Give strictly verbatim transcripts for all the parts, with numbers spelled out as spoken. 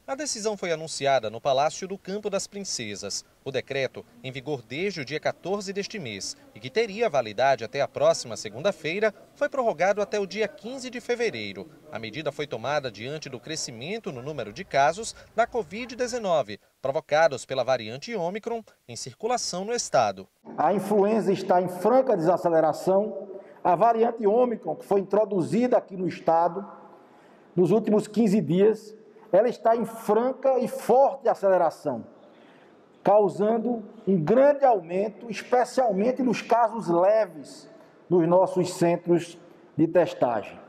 A decisão foi anunciada no Palácio do Campo das Princesas. O decreto, em vigor desde o dia quatorze deste mês e que teria validade até a próxima segunda-feira, foi prorrogado até o dia quinze de fevereiro. A medida foi tomada diante do crescimento no número de casos da Covid dezenove, provocados pela variante Ômicron em circulação no estado. A influenza está em franca desaceleração. A variante Ômicron, que foi introduzida aqui no estado nos últimos quinze dias, ela está em franca e forte aceleração, causando um grande aumento, especialmente nos casos leves, nos nossos centros de testagem.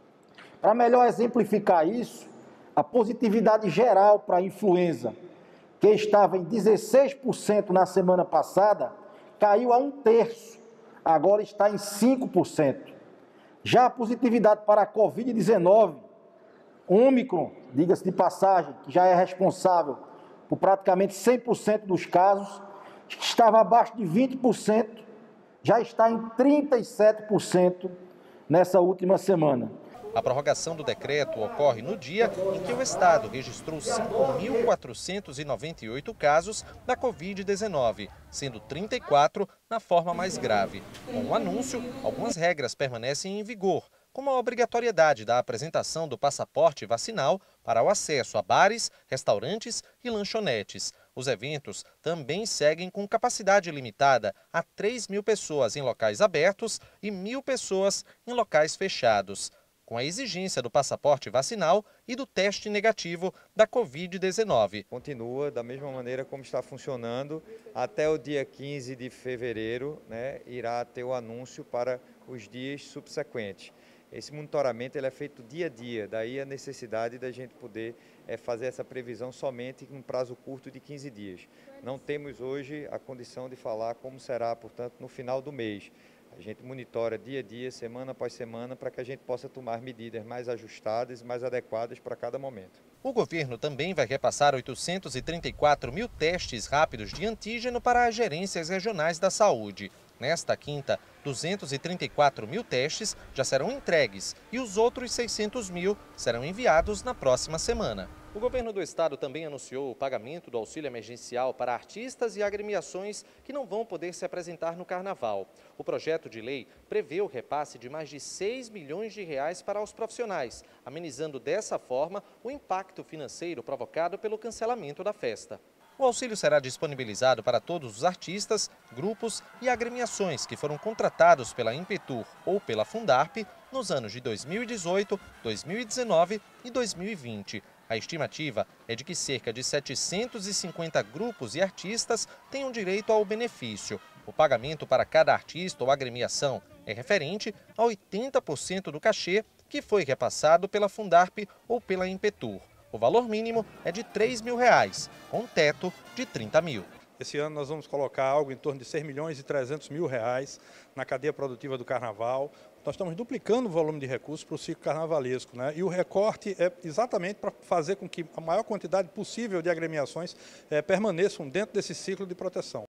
Para melhor exemplificar isso, a positividade geral para a influenza, que estava em dezesseis por cento na semana passada, caiu a um terço, agora está em cinco por cento. Já a positividade para a Covid dezenove, Ômicron, diga-se de passagem, que já é responsável por praticamente cem por cento dos casos, estava abaixo de vinte por cento, já está em trinta e sete por cento nessa última semana. A prorrogação do decreto ocorre no dia em que o estado registrou cinco mil quatrocentos e noventa e oito casos da Covid dezenove, sendo trinta e quatro na forma mais grave. Com o anúncio, algumas regras permanecem em vigor, como a obrigatoriedade da apresentação do passaporte vacinal para o acesso a bares, restaurantes e lanchonetes. Os eventos também seguem com capacidade limitada a três mil pessoas em locais abertos e mil pessoas em locais fechados, com a exigência do passaporte vacinal e do teste negativo da Covid dezenove. Continua da mesma maneira como está funcionando até o dia quinze de fevereiro, né, irá ter o anúncio para os dias subsequentes. Esse monitoramento ele é feito dia a dia, daí a necessidade da gente poder é, fazer essa previsão somente em um prazo curto de quinze dias. Não temos hoje a condição de falar como será, portanto, no final do mês. A gente monitora dia a dia, semana após semana, para que a gente possa tomar medidas mais ajustadas e mais adequadas para cada momento. O governo também vai repassar oitocentos e trinta e quatro mil testes rápidos de antígeno para as gerências regionais da saúde. Nesta quinta, duzentos e trinta e quatro mil testes já serão entregues e os outros seiscentos mil serão enviados na próxima semana. O governo do estado também anunciou o pagamento do auxílio emergencial para artistas e agremiações que não vão poder se apresentar no carnaval. O projeto de lei prevê o repasse de mais de seis milhões de reais para os profissionais, amenizando dessa forma o impacto financeiro provocado pelo cancelamento da festa. O auxílio será disponibilizado para todos os artistas, grupos e agremiações que foram contratados pela Impetur ou pela Fundarp nos anos de dois mil e dezoito, dois mil e dezenove e dois mil e vinte. A estimativa é de que cerca de setecentos e cinquenta grupos e artistas tenham direito ao benefício. O pagamento para cada artista ou agremiação é referente a oitenta por cento do cachê que foi repassado pela Fundarp ou pela Impetur. O valor mínimo é de três mil reais, com teto de trinta mil. Esse ano nós vamos colocar algo em torno de seis milhões e trezentos mil reais na cadeia produtiva do carnaval. Nós estamos duplicando o volume de recursos para o ciclo carnavalesco, né? E o recorte é exatamente para fazer com que a maior quantidade possível de agremiações eh, permaneçam dentro desse ciclo de proteção.